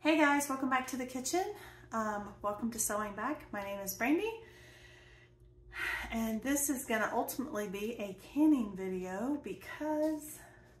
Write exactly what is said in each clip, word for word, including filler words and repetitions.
Hey guys, welcome back to the kitchen. Um, welcome to Sewing Back. My name is Brandy, and this is going to ultimately be a canning video because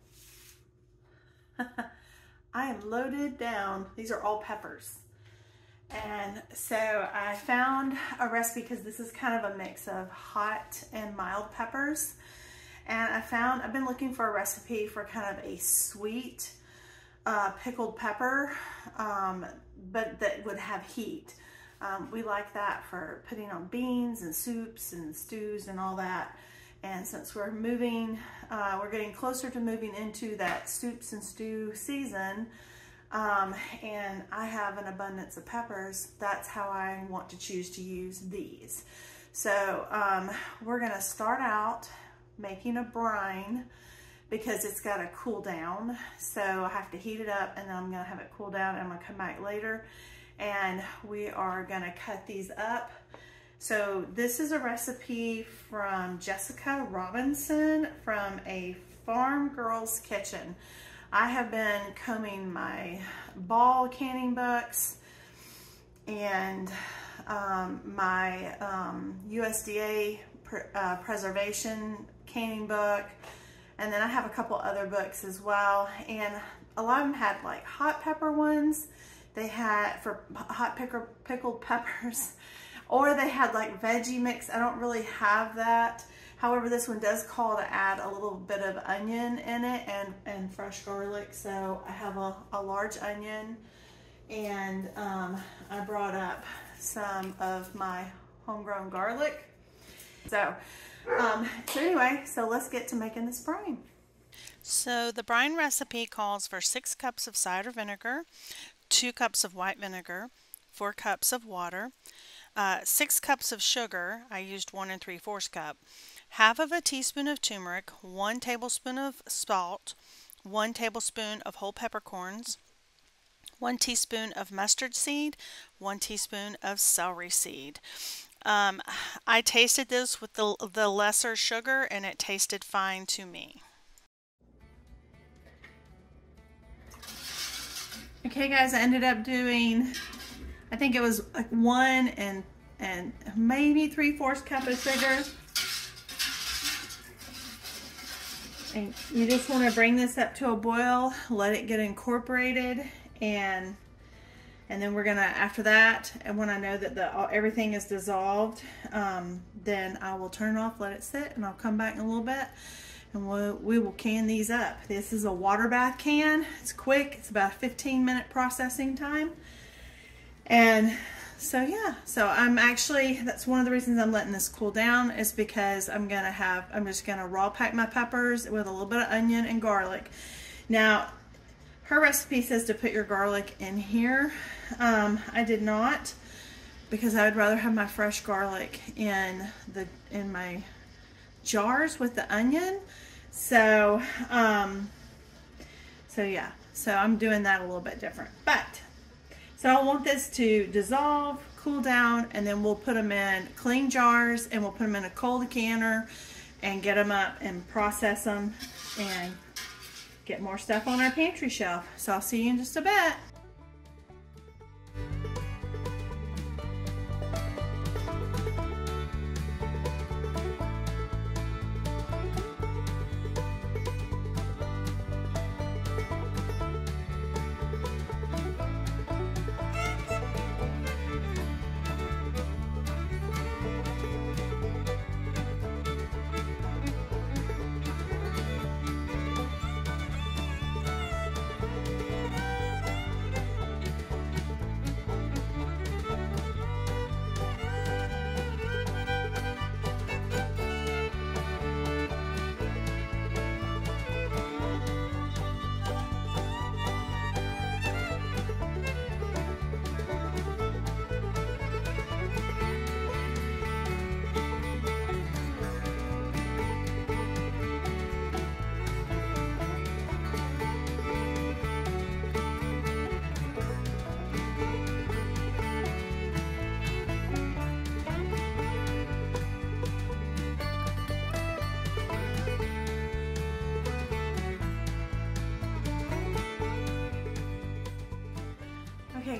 I am loaded down. These are all peppers, and so I found a recipe because this is kind of a mix of hot and mild peppers, and I found I've been looking for a recipe for kind of a sweet Uh, pickled pepper, um, but that would have heat. Um, we like that for putting on beans and soups and stews and all that. And since we're moving, uh, we're getting closer to moving into that soups and stew season, um, and I have an abundance of peppers, that's how I want to choose to use these. So um, we're gonna start out making a brine, because it's got to cool down. So I have to heat it up and then I'm gonna have it cool down and I'm gonna come back later and we are gonna cut these up. So this is a recipe from Jessica Robinson from a Farm Girl's Kitchen. I have been combing my ball canning books and um, my um, U S D A pr uh, preservation canning book. And then I have a couple other books as well. And a lot of them had like hot pepper ones. They had for hot picker, pickled peppers, or they had like veggie mix. I don't really have that. However, this one does call to add a little bit of onion in it and, and fresh garlic. So I have a, a large onion, and um, I brought up some of my homegrown garlic. So, um, so anyway, so let's get to making this brine. So the brine recipe calls for six cups of cider vinegar, two cups of white vinegar, four cups of water, uh, six cups of sugar. I used one and three fourths cup, half of a teaspoon of turmeric, one tablespoon of salt, one tablespoon of whole peppercorns, one teaspoon of mustard seed, one teaspoon of celery seed. Um, I tasted this with the, the lesser sugar and it tasted fine to me. Okay guys, I ended up doing, I think it was like one and, and maybe three fourths cup of sugar. And you just want to bring this up to a boil, let it get incorporated, and And then we're gonna, after that, and when I know that the everything is dissolved, um, then I will turn it off, let it sit, and I'll come back in a little bit, and we'll, we will can these up. This is a water bath can. It's quick. It's about a fifteen minute processing time. And so yeah, so I'm actually, that's one of the reasons I'm letting this cool down, is because I'm gonna have, I'm just gonna raw pack my peppers with a little bit of onion and garlic. Now, her recipe says to put your garlic in here. Um, I did not, because I would rather have my fresh garlic in the in my jars with the onion. So, um, so yeah, so I'm doing that a little bit different. But so I want this to dissolve, cool down, and then we'll put them in clean jars and we'll put them in a cold canner and get them up and process them and get more stuff on our pantry shelf. So I'll see you in just a bit.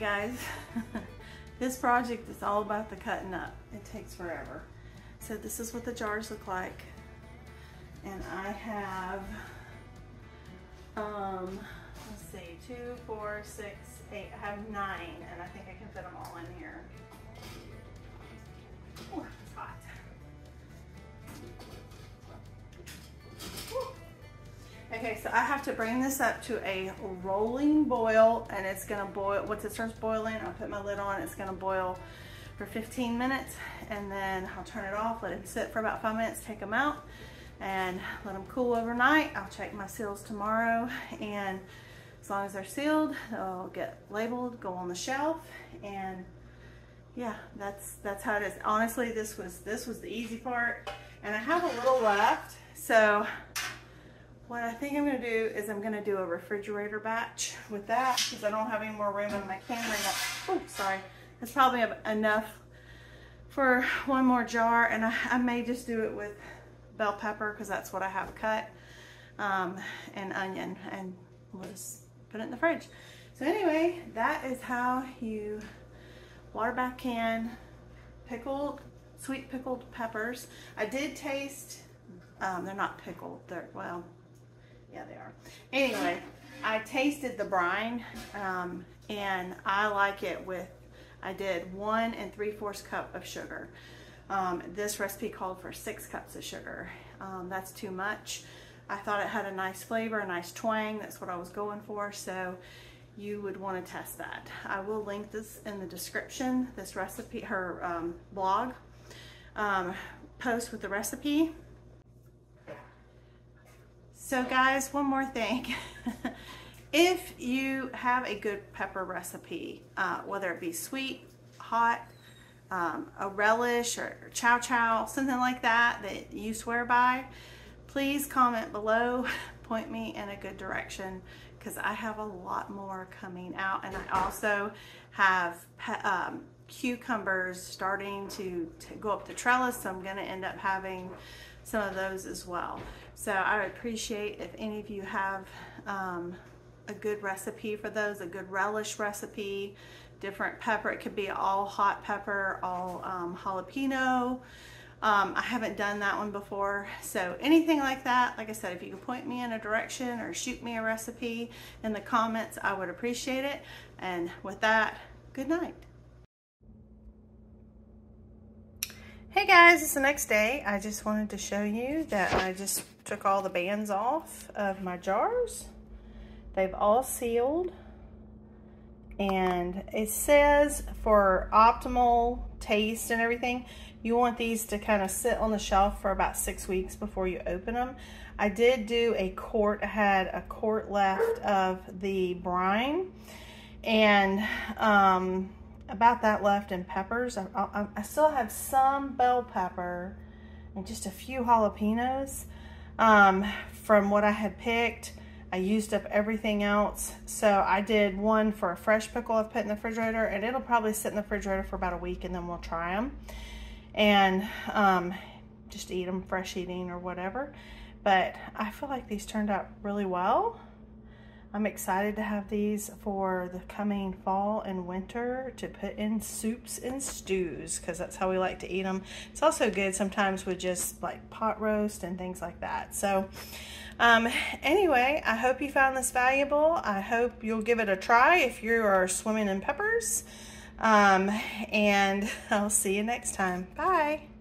guys, this project is all about the cutting up. It takes forever. So this is what the jars look like. And I have, um, let's see, two, four, six, eight, I have nine, and I think I can fit them all in here. Oh, it's hot. Woo. Okay, so I have to bring this up to a rolling boil, and it's gonna boil. Once it starts boiling, I'll put my lid on. It's gonna boil for fifteen minutes, and then I'll turn it off, let it sit for about five minutes, take them out, and let them cool overnight. I'll check my seals tomorrow, and as long as they're sealed, they'll get labeled, go on the shelf, and yeah, that's that's how it is. Honestly, this was this was the easy part, and I have a little left. So what I think I'm gonna do is I'm gonna do a refrigerator batch with that, because I don't have any more room in my camera. Oh, sorry. It's probably enough for one more jar, and I, I may just do it with bell pepper, because that's what I have cut, um, and onion, and we'll just put it in the fridge. So anyway, that is how you water back can pickled, sweet pickled peppers. I did taste, um, they're not pickled, they're, well, yeah, they are. Anyway, I tasted the brine, um, and I like it with, I did one and three-fourths cup of sugar. Um, this recipe called for six cups of sugar. Um, that's too much. I thought it had a nice flavor, a nice twang. That's what I was going for. So you would want to test that. I will link this in the description, this recipe, her um, blog um, post with the recipe. So guys, one more thing. If you have a good pepper recipe, uh, whether it be sweet, hot, um, a relish, or, or chow chow, something like that that you swear by, please comment below, point me in a good direction, because I have a lot more coming out. And I also have um, cucumbers starting to, to go up the trellis, so I'm going to end up having some of those as well. So I would appreciate if any of you have um, a good recipe for those, a good relish recipe, different pepper. It could be all hot pepper, all um, jalapeno. Um, I haven't done that one before. So anything like that, like I said, if you could point me in a direction or shoot me a recipe in the comments, I would appreciate it. And with that, good night. Hey guys, it's the next day. I just wanted to show you that I just took all the bands off of my jars. They've all sealed, and it says for optimal taste and everything, you want these to kind of sit on the shelf for about six weeks before you open them. I did do a quart. I had a quart left of the brine, and um, about that left in peppers. I, I, I still have some bell pepper and just a few jalapenos um, from what I had picked. I used up everything else. So I did one for a fresh pickle I've put in the refrigerator, and it'll probably sit in the refrigerator for about a week, and then we'll try them and um, just eat them fresh eating or whatever. But I feel like these turned out really well. I'm excited to have these for the coming fall and winter to put in soups and stews, because that's how we like to eat them. It's also good sometimes with just like pot roast and things like that. So um, anyway, I hope you found this valuable. I hope you'll give it a try if you are swimming in peppers. Um, and I'll see you next time. Bye.